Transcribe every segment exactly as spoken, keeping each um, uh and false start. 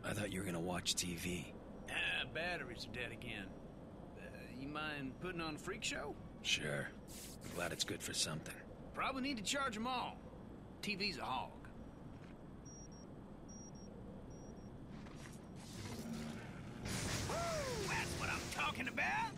I thought you were gonna watch T V. Ah, batteries are dead again. Uh, you mind putting on a freak show? Sure. I'm glad it's good for something. Probably need to charge them all. T V's a hog. Woo! That's what I'm talking about!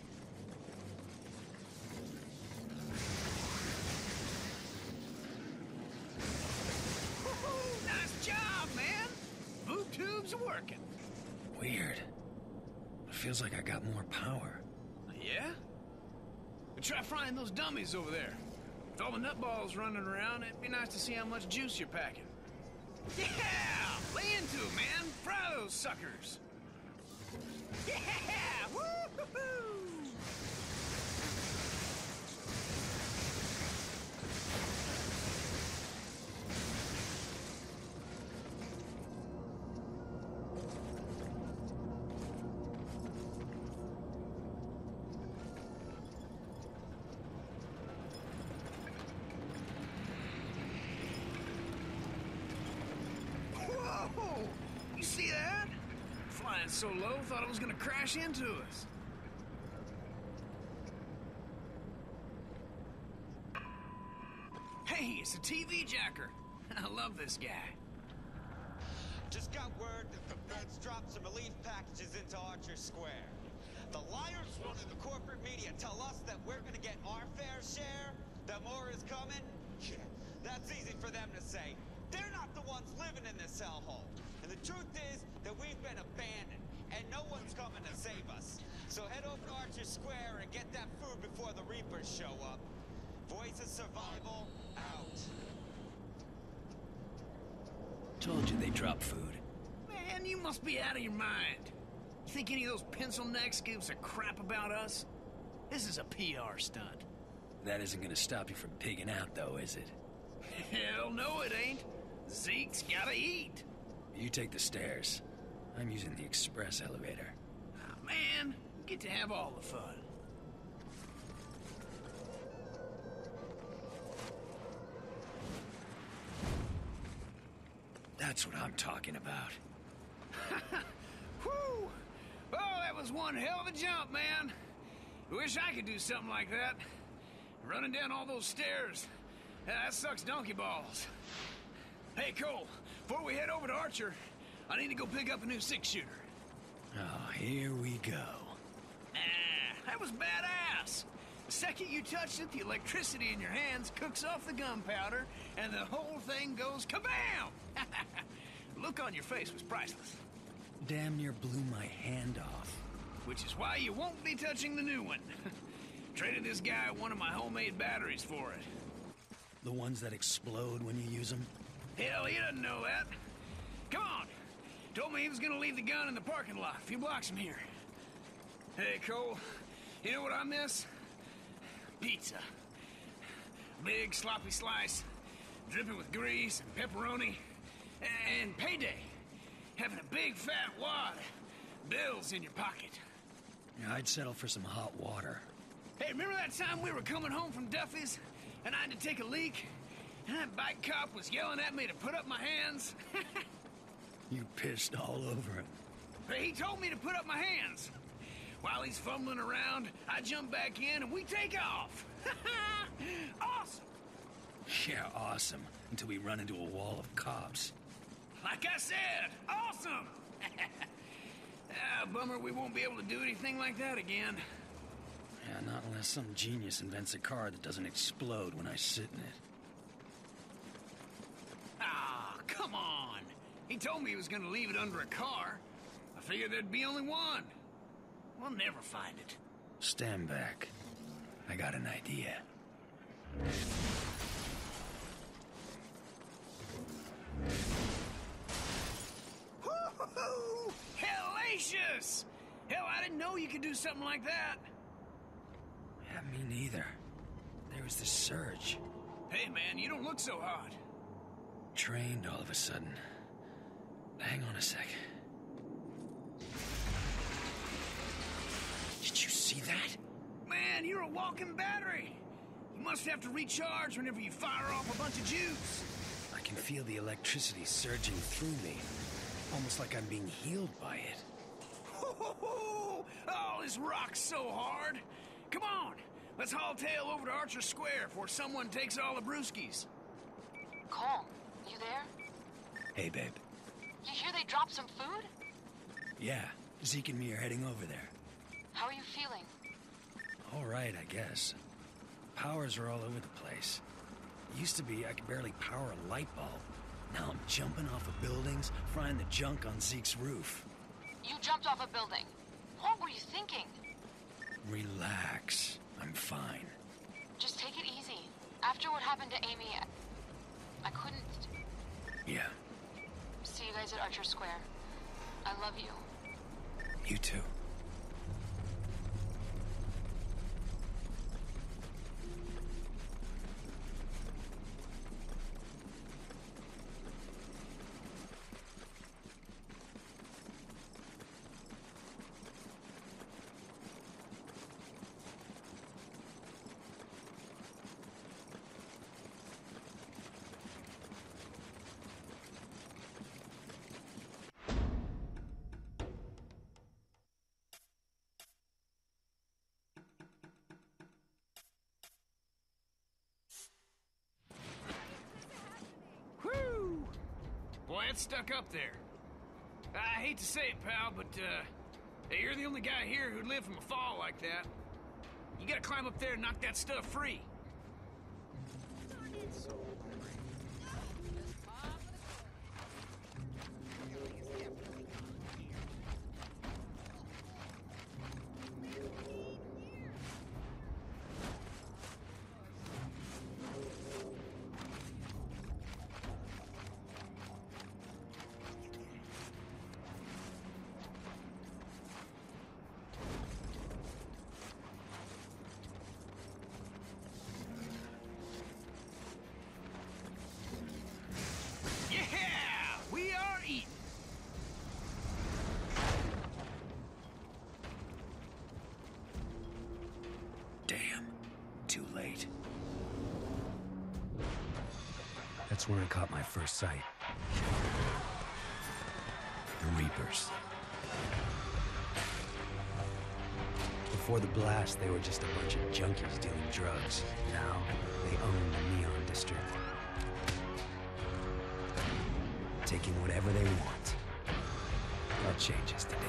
Woo-hoo! Nice job, man! Boob tubes are working. Weird. It feels like I got more power. Yeah? But try frying those dummies over there. With all the nutballs running around, it'd be nice to see how much juice you're packing. Yeah! Lay into it, man! Fry those suckers! Yeah! Woo-hoo-hoo! Whoa! You see that? Flying so low, thought it was gonna crash into us. Hey, it's a T V jacker. I love this guy. Just got word that the feds dropped some relief packages into Archer Square. The liars running the corporate media tell us that we're gonna get our fair share, that more is coming. Yeah, that's easy for them to say. They're not the ones living in this hellhole. And the truth is that we've been abandoned, and no one's coming to save us. So head over to Archer Square and get that food before the Reapers show up. Voice of survival, out. Told you they drop food. Man, you must be out of your mind. You think any of those pencil necks gives a crap about us? This is a P R stunt. That isn't gonna stop you from pigging out, though, is it? Hell no, it ain't. Zeke's gotta eat. You take the stairs. I'm using the express elevator. Oh, man, you get to have all the fun. That's what I'm talking about. Whew! Oh, that was one hell of a jump, man. Wish I could do something like that. Running down all those stairs. That sucks donkey balls. Hey, Cole, before we head over to Archer, I need to go pick up a new six-shooter. Oh, here we go. Ah, that was badass. The second you touch it, the electricity in your hands cooks off the gunpowder, and the whole thing goes kabam! The look on your face was priceless. Damn near blew my hand off. Which is why you won't be touching the new one. Traded this guy one of my homemade batteries for it. The ones that explode when you use them? Hell, he doesn't know that. Come on. Told me he was gonna leave the gun in the parking lot a few blocks from here. Hey, Cole, you know what I miss? Pizza. Big sloppy slice, dripping with grease and pepperoni. And payday. Having a big fat wad of bills in your pocket. Yeah, I'd settle for some hot water. Hey, remember that time we were coming home from Duffy's and I had to take a leak? And that bike cop was yelling at me to put up my hands? You pissed all over him. Hey, he told me to put up my hands. While he's fumbling around, I jump back in and we take off. Awesome. Yeah, awesome. Until we run into a wall of cops. Like I said, awesome. Ah, bummer we won't be able to do anything like that again. Yeah, not unless some genius invents a car that doesn't explode when I sit in it. Ah, come on. He told me he was going to leave it under a car. I figured there'd be only one. We'll never find it. Stand back. I got an idea. Woo-hoo-hoo! Hellacious! Hell, I didn't know you could do something like that. Yeah, me neither. There was this surge. Hey, man, you don't look so hot. Trained all of a sudden. Hang on a sec. Did you see that? Man, you're a walking battery. You must have to recharge whenever you fire off a bunch of juice. I can feel the electricity surging through me. Almost like I'm being healed by it. Oh, this rock's so hard. Come on, let's haul tail over to Archer Square before someone takes all the brewskis. Cole, you there? Hey, babe. You hear they dropped some food? Yeah, Zeke and me are heading over there. How are you feeling? All right, I guess. Powers are all over the place. It used to be I could barely power a light bulb. Now I'm jumping off of buildings, frying the junk on Zeke's roof. You jumped off a building. What were you thinking? Relax. I'm fine. Just take it easy. After what happened to Amy, I, I couldn't... Yeah, See you guys at Archer Square. I love you. you too. Whew! Boy, it's stuck up there. I hate to say it, pal, but, uh, hey, you're the only guy here who'd live from a fall like that. You gotta climb up there and knock that stuff free. Too late. That's where I caught my first sight. The Reapers. Before the blast, they were just a bunch of junkies dealing drugs. Now, they own the Neon District. Taking whatever they want. That changes today.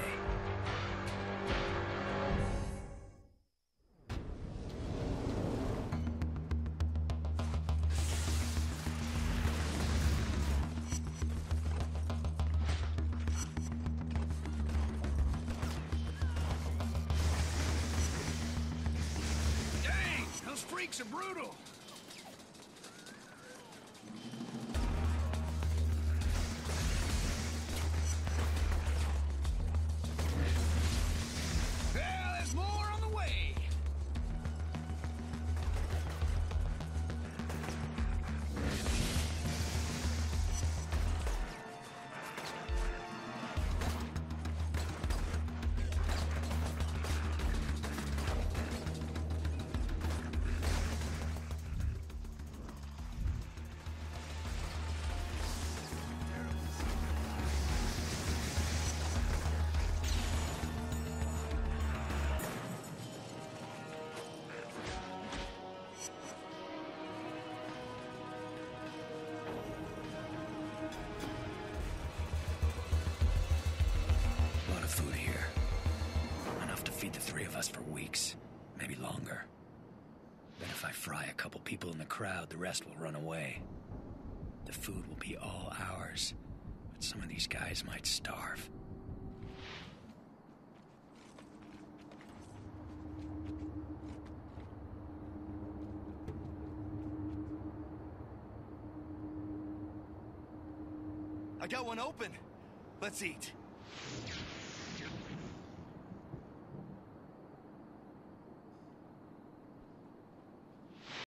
Those freaks are brutal. Well, there's more on the way. Food here. Enough to feed the three of us for weeks, maybe longer. Then if I fry a couple people in the crowd, the rest will run away. The food will be all ours, but some of these guys might starve. I got one open. Let's eat.